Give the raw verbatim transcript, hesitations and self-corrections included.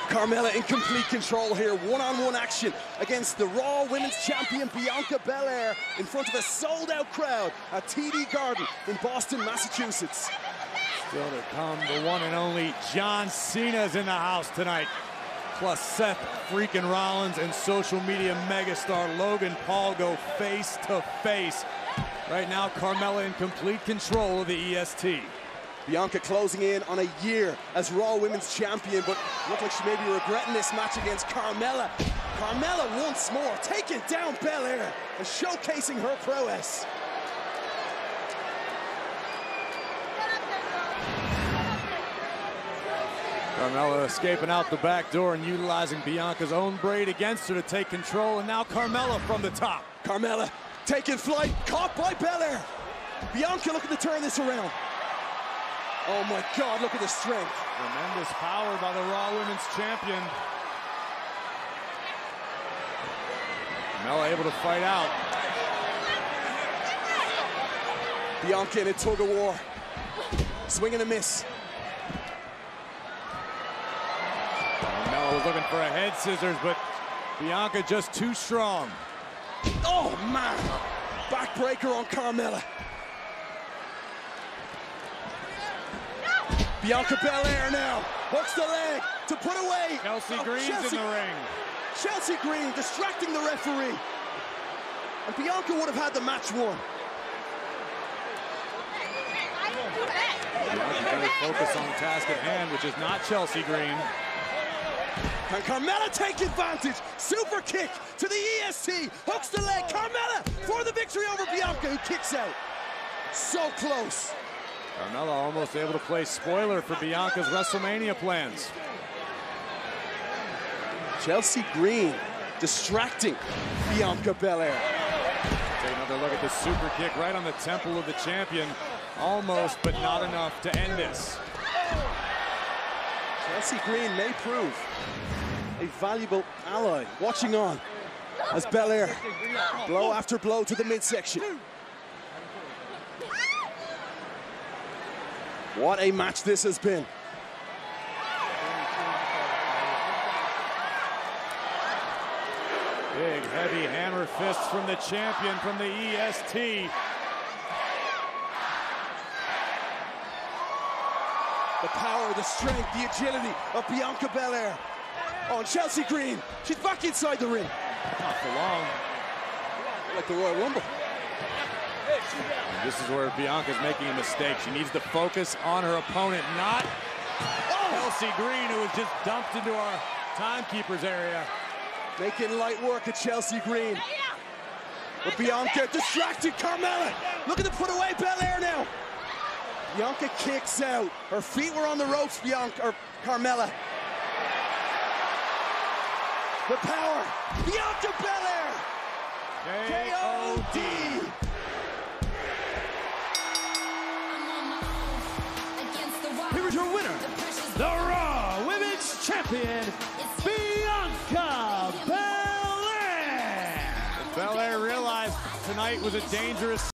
Carmella in complete control here, one-on-one action against the Raw Women's Champion Bianca Belair in front of a sold-out crowd at T D Garden in Boston, Massachusetts. Still to come, the one and only John Cena's in the house tonight, plus Seth freaking Rollins and social media megastar Logan Paul go face to face. Right now, Carmella in complete control of the E S T. Bianca closing in on a year as Raw Women's Champion, but looked like she may be regretting this match against Carmella. Carmella once more taking down Belair and showcasing her prowess. Carmella escaping out the back door and utilizing Bianca's own braid against her to take control, and now Carmella from the top. Carmella taking flight, caught by Belair. Bianca looking to turn this around. Oh my God, look at the strength. Tremendous power by the Raw Women's Champion. Carmella able to fight out. Bianca in a tug of war. Swing and a miss. Carmella was looking for a head scissors, but Bianca just too strong. Oh man, backbreaker on Carmella. Bianca Belair now hooks the leg to put away. Chelsea oh, Green's Chelsea, in the ring. Chelsea Green distracting the referee. And Bianca would have had the match won. Bianca better focus on the task at hand, which is not Chelsea Green. Can Carmella take advantage? Super kick to the E S T. Hooks the leg. Carmella for the victory over Bianca, who kicks out. So close. Carmella almost able to play spoiler for Bianca's WrestleMania plans. Chelsea Green distracting Bianca Belair. Take another look at the super kick right on the temple of the champion. Almost, but not enough to end this. Chelsea Green may prove a valuable ally. Watching on as Belair blow after blow to the midsection. What a match this has been. Big, heavy hammer fists from the champion from the E S T. The power, the strength, the agility of Bianca Belair. Oh, and Chelsea Green, she's back inside the ring. Not for long. Like the Royal Rumble. This is where Bianca's making a mistake. She needs to focus on her opponent, not oh. Chelsea Green, who was just dumped into our timekeeper's area. Making light work of Chelsea Green. But Bianca distracted Carmella. Looking to put away Belair now. Bianca kicks out. Her feet were on the ropes, Bianca, or Carmella. The power. Bianca Belair. K O D. Here is your winner, the Raw Women's Champion, Bianca Belair. Belair realized tonight was a dangerous